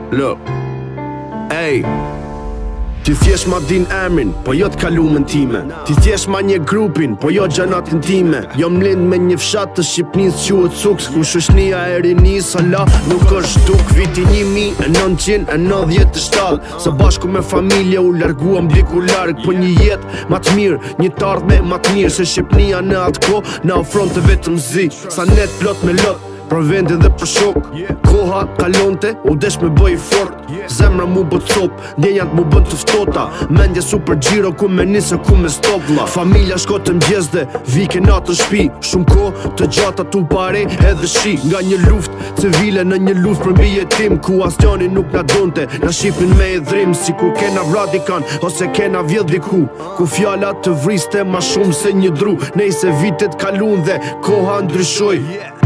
Look, ej, ti thjesht ma din emrin, po jo t'kalumen time. Ti thjesht ma një grupin, po jo gjanatin time. Jom lind me një fshat të Shqipnis quhet Cuks, ku shoqnia e rinis hala nuk është duk. Viti 1997, së bashku me familje u larguam diku larg, po një jetë ma t'mirë, një t'ardhme ma t'mirë, se Shqipnia në atë kohë na ofronte vetëm zi. Sa net plot me lot, për vendin dhe për shok. Koha kalonte, u desh me bëj fort. Zemra mu bët cop, ndjenjat mu bën të ftota. Mendje super gjiro, ku me nisë ku me stopla. Familja shko të mgjezde, vike natë shpi. Shumë ko të gjata tu pare edhe shi. Nga një luft civile në një luft për mbi jetim, ku asnjani nuk na donte, na shifnin me edhrim. Si ku kena radikan, ose kena vjedh diku, ku fjala të vriste ma shumë se një dru. Nejse vitet kalun dhe koha ndryshoj,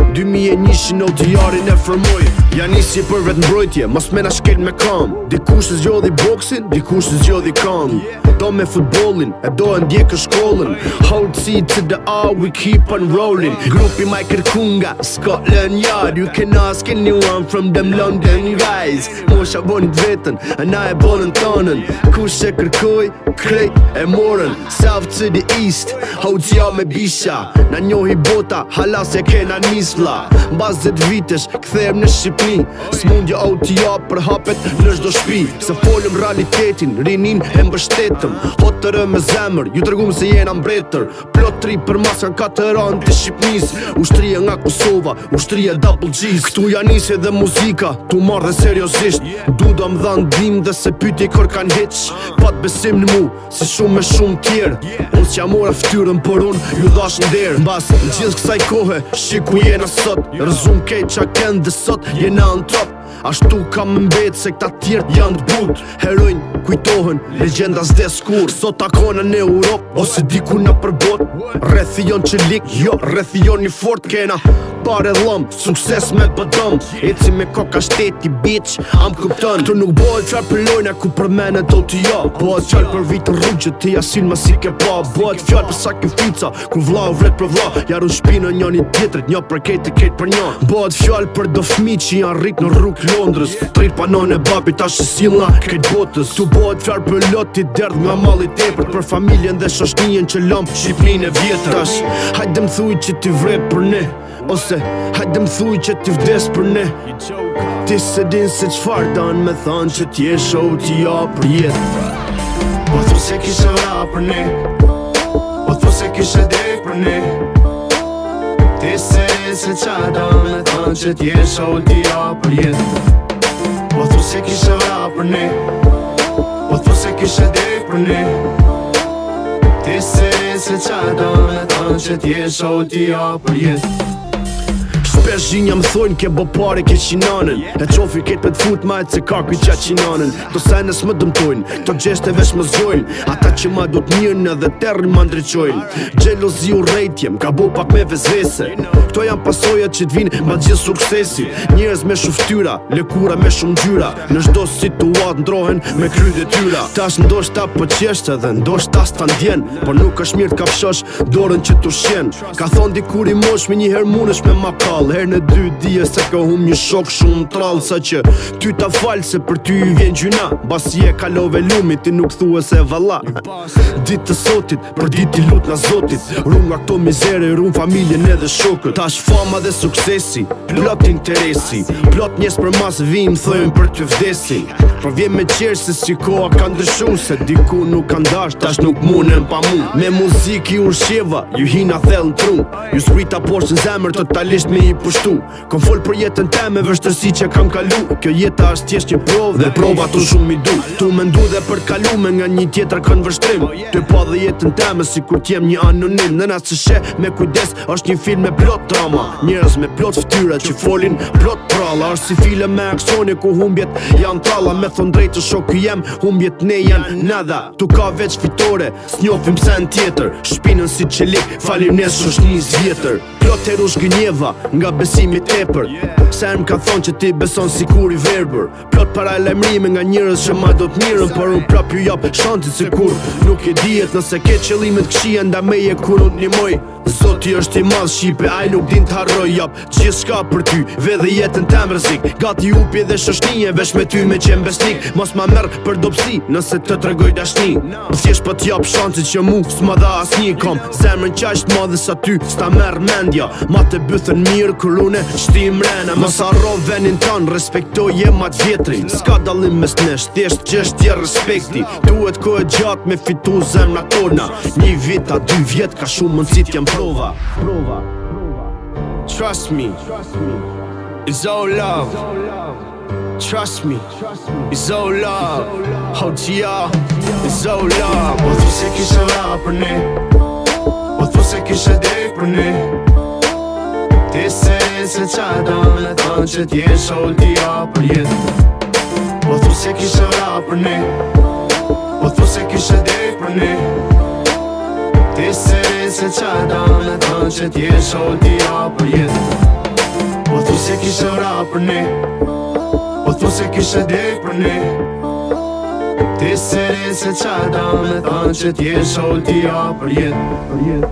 2001 në diarin e formoj. Ja nisi për vetë mbrojtje, mos me na shkel me kam. Dikush e zgjodhi boksin, dikush e zgjodhi kam. Do me futbolin, e do e ndjekë shkollën. Hold C to the R, we keep on rolling. Grupi maj kërkunga, Scotland Yard. You can ask anyone from them London guys. Mosha bonit vetën, e na e bonën tonën. Kush e kërkoj, krejt e morën. South to the east, hoxha me bisha. Na njohi bota, halas e kena nisla. Mbas 10 vitesh, kthehem në Shqipni. S'mundja OTA për hapet në çdo shtëpi. Se folëm realitetin, rinin e mbështetëm. Hotërë me zemër, ju tregum se jena mbretër. Plot tri për mas kanë 4 anë të Shqipnis. Ushtria nga Kosova, ushtria double G's. Këtu ja nisi dhe muzika, tu marrë dhe seriosisht. Du do më dha ndim dhe se pyti kër kanë hiq. Pat besim në mu, si shumë me shumë tjerë. Unë s'ja mora ftyrën, por unë ju dhash nder. Mbas në gjithë kësaj kohe, shiku jena sot. Rëzum kej qa kënd dhe sot jena në top. Ashtu kam mbet se këta tjertë janë t'but. Herojnë kujtohen, legenda s'de skur. Sot takona në Europë, ose diku në përbot. Rrethion që lik, jo, rrethion një fort kena. Pare dhëm, sukses me pëdëm. Eci me koka shteti, bitch, am kuptën. Këtu nuk bëhet fjall për lojna ku përmenet do t'i ja. Bëhet fjall për vitë rrugë që t'i asin ma si ke pa. Bëhet fjall për sakrifica, ku vla u vret për vla. Jaru shpinë njën i tjetrit, një për kejt e kejt për një. Bëhet fjall për do fmi që janë rrit në rrugë Londrës. Trit panon e babi ta shësilla kejt botës. Tu bëhet fjall për loti derdh nga mali tepër, për familjen dhe shoshnijen që lamp Shqipnin e vjetër. Tash, hajde më thuj që ti vre për ne, ose hajde më thuj që ti vdes për ne. Ti se din se qfar dan me than që t'jesh OTA për jetë. Po thu se kishe vra për ne, po thu se kishe dek për ne. Ti se din se qa dan me than që t'jesh OTA për jetë. Po thu se kishe vra për ne, po thu se kishe dek për ne. Ti se din se qa dan me than që t'jesh OTA për jetë. Shpesh gjinja më thojnë ke bo pare ke qinanën. E qofi ket për t'fut majt se ka kuj qa qinanën. To senes më dëmtojnë, to gjeste vesh më zojnë. Ata që ma do t'mirën edhe terrin ma ndryqojnë. Gjelozi u rejtjem, ka bo pak me vezvese. Kto janë pasojat që t'vinë ma gjithë suksesi. Njerëz me shuftyra, lëkura me shumë gjyra. Në çdo situat ndrohen me kry detyra. Tash ndoshta po qesht edhe ndoshta s'ta ndjen, por nuk është mirë t'ka fshosh dorën që t'u shjen. Ka thon dikur i mosh me një herë munesh me makall. Herë në 2 dije se ka hum një shok shumë trall. Sa që ty ta fal se për ty i vjen gjyna. Basi e kalove lumit ti nuk thua se valla. Ditë të sotit, për ditë i lut na zotit. Rum nga këto mizere, rum familjen edhe shokët. Tash fama dhe suksesi, plot interesi. Plot njes për mas vim thojnë për të vdesi. Por vjen me qerë se si koha ka ndryshu. Se diku nuk ka ndash, tash nuk munen pa mu. Me muzik i ursheva, ju hina thell në tru. Ju sprita poshtë në zemër totalisht me i pushtu. Kom fol për jetën teme, vështërsi që kam kalu. Kjo jeta është thjesht një provë dhe prova tu shumë i du. Tu me ndu dhe për kalume nga një tjetër kanë vështrim. Ty pa dhe jetën teme si kur t'jem një anonim. Në natë se she me kujdes është një film me plot drama. Njerëz me plot ftyra që folin plot pralla. Është si film me aksione ku humbjet janë tralla. Me thon drejtë shoku jem, humbjet ne janë nada. Tu ka veç fitore, s'njofim pse në tjetër. Shpinën si qelik, falim nes shoshnis vjetër. Plot herush gënjeva, nga besimi tepër. Se më ka thonë që ti beson si kur i verbër. Plot para lajmërime nga njërës që ma do t'mirën. Por unë prap ju jap shantit se kur nuk e dijet. Nëse ke qëllimet këshia nda meje kur unë një moj. Zoti është i madh Shqipe, aj nuk din t'harroj jap gjithë shka për ty, vedhe jetën tem rrezik. Gati upi dhe shoshnie, vesh me ty me qenë besnik. Mos ma merr për dopsi, nëse të tregoj dashni. Thjesht po t'jap shansit që mu s'ma dha asnjë. Kom zemrën qaq t'madhe sa ty, s'ta merr mendja. Ma të bythën mirë kur une shti mrena. Mos harro venin ton, respektoje ma t'vjetrin. S'ka dallim mes nesh, thjesht çështje respekti. Duhet kohë gjatë me fitu zemra tona. Një vit a 2 vjet ka shumë mundësi t'jem prova. Trust me, it's all love. Trust me, it's all love. OTR, it's all love. Po thu se kishe ra për ne, po thu se kishe dek për ne. Ti se qa do me thonë që t'jesh OTR për jet. Po thu se kishe ra për ne, po thu se kishe dek për ne. Ti se qa do me thonë që t'jesh OTR për jet. Po thu se kishe ra për ne, po thu se kishe dek për ne. Ti se qa do me thonë që t'jesh OTR për jet.